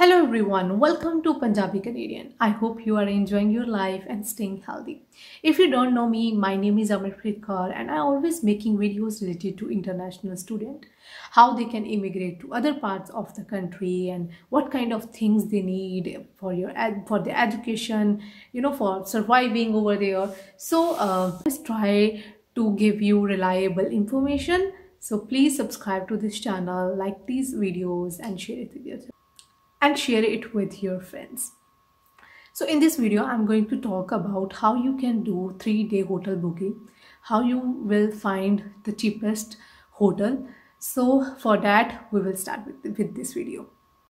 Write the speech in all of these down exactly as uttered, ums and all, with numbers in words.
Hello everyone, welcome to Punjabi Canadian. I hope you are enjoying your life and staying healthy. If you don't know me, my name is Amarpreet Kaur and I always making videos related to international student, how they can immigrate to other parts of the country and what kind of things they need for your ed for the education, you know, for surviving over there. So uh, let's try to give you reliable information. So please subscribe to this channel, like these videos and share it with yourself. And share it with your friends. So in this video, I'm going to talk about how you can do three-day hotel booking, how you will find the cheapest hotel. So for that, we will start with, with this video.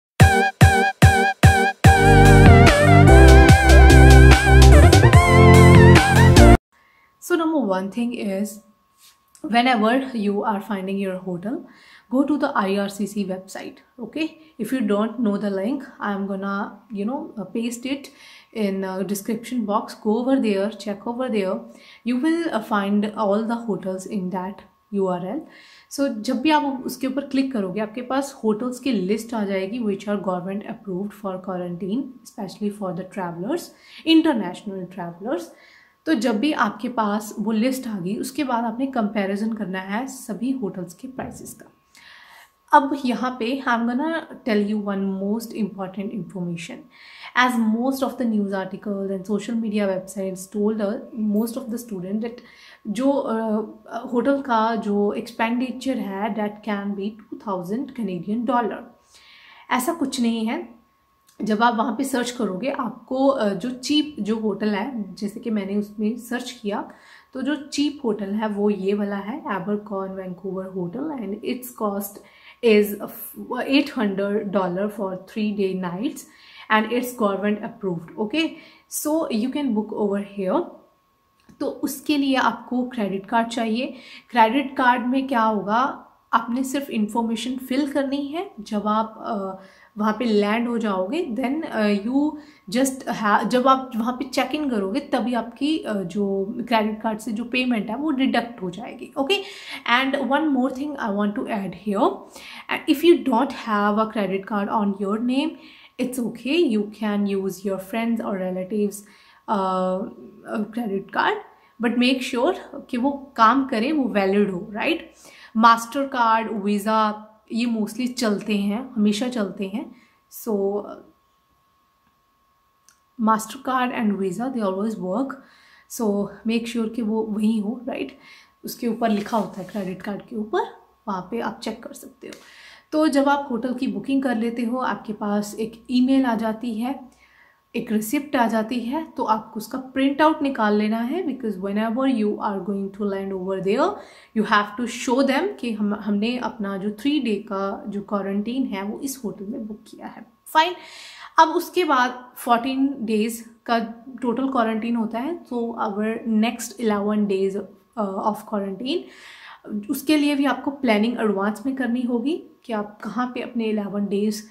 So number one thing is, whenever you are finding your hotel, go to the I R C C website. Okay, if you don't know the link, I'm gonna you know paste it in a description box. Go over there, check over there. You will find all the hotels in that U R L. So जब भी आप उसके ऊपर click करोगे, आपके पास hotels की list आ जाएगी which are government approved for quarantine, especially for the travelers, international travelers. तो जब भी आपके पास वो लिस्ट आ गई, उसके बाद आपने कंपैरिजन करना है सभी होटल्स के प्राइसेस का. अब यहाँ पे I am gonna tell you one most important information. As most of the news articles and social media websites told most of the student that जो होटल uh, का जो एक्सपेंडिचर है that can be two thousand Canadian dollar. ऐसा कुछ नहीं है. जब आप वहाँ पे सर्च करोगे, आपको जो चीप जो होटल है, जैसे कि मैंने उसमें सर्च किया, तो जो चीप होटल है वो ये वाला है, Abercorn Vancouver hotel, and it's cost is eight hundred dollar for three day nights and it's government approved. Okay, so you can book over here. तो उसके लिए आपको क्रेडिट कार्ड चाहिए. क्रेडिट कार्ड में क्या होगा, आपने सिर्फ इंफॉर्मेशन फिल करनी है. जब आप uh, वहाँ पे लैंड हो जाओगे, देन यू जस्ट जब आप वहाँ पे चेक इन करोगे तभी आपकी uh, जो क्रेडिट कार्ड से जो पेमेंट है वो डिडक्ट हो जाएगी. Okay, and one more thing I want to add here, if you don't have a credit card on your name, it's okay, you can use your friends और relatives credit card, but make sure कि वो काम करे, वो valid हो. Right, master card, visa, ये mostly चलते हैं, हमेशा चलते हैं. So master card and visa they always work. So make sure कि वो वही हो. राइट, उसके ऊपर लिखा होता है क्रेडिट कार्ड के ऊपर, वहाँ पे आप चेक कर सकते हो. तो जब आप होटल की बुकिंग कर लेते हो, आपके पास एक ईमेल आ जाती है, एक रिसिप्ट आ जाती है, तो आपको उसका प्रिंट आउट निकाल लेना है. Because whenever you are going to land over there, you have to show them कि हम हमने अपना जो थ्री डे का जो क्वारंटीन है वो इस होटल में बुक किया है. फाइन. अब उसके बाद फोर्टीन डेज का टोटल क्वारंटीन होता है. तो our next eleven days of quarantine, उसके लिए भी आपको प्लानिंग एडवांस में करनी होगी कि आप कहाँ पे अपने इलेवन डेज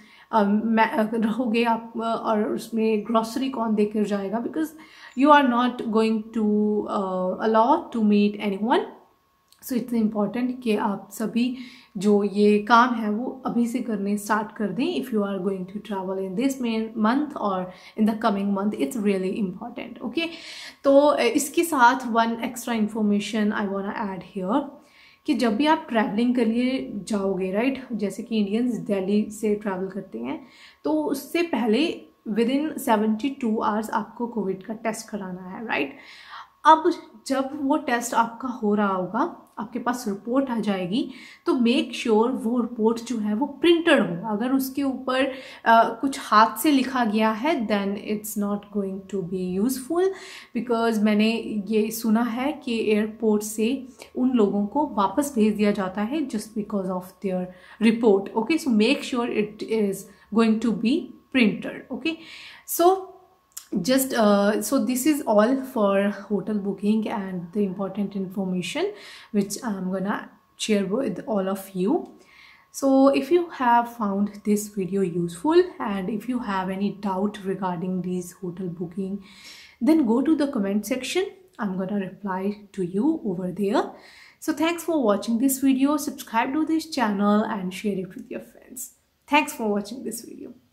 रहोगे आप, और उसमें ग्रॉसरी कौन देकर जाएगा, because you are not going to allow to meet anyone. So it's important कि आप सभी जो ये काम है वो अभी से करने स्टार्ट कर दें. If you are going to travel in this month और in the coming month, it's really important. Okay, तो इसके साथ one extra information I want to add here कि जब भी आप ट्रैवलिंग के लिए जाओगे, राइट, जैसे कि इंडियंस दिल्ली से ट्रैवल करते हैं, तो उससे पहले within seventy two hours आपको कोविड का टेस्ट कराना है. राइट, अब जब वो टेस्ट आपका हो रहा होगा, आपके पास रिपोर्ट आ जाएगी, तो मेक श्योर sure वो रिपोर्ट जो है वो प्रिंटेड हो. अगर उसके ऊपर uh, कुछ हाथ से लिखा गया है, then it's not going to be useful. Because मैंने ये सुना है कि एयरपोर्ट से उन लोगों को वापस भेज दिया जाता है just because of their report. Okay, so make sure it is going to be printed. Okay, so just uh, so this is all for hotel booking and the important information which I'm gonna share with all of you. So if you have found this video useful and if you have any doubt regarding these hotel booking, then go to the comment section. I'm gonna reply to you over there. So thanks for watching this video. Subscribe to this channel and share it with your friends. Thanks for watching this video.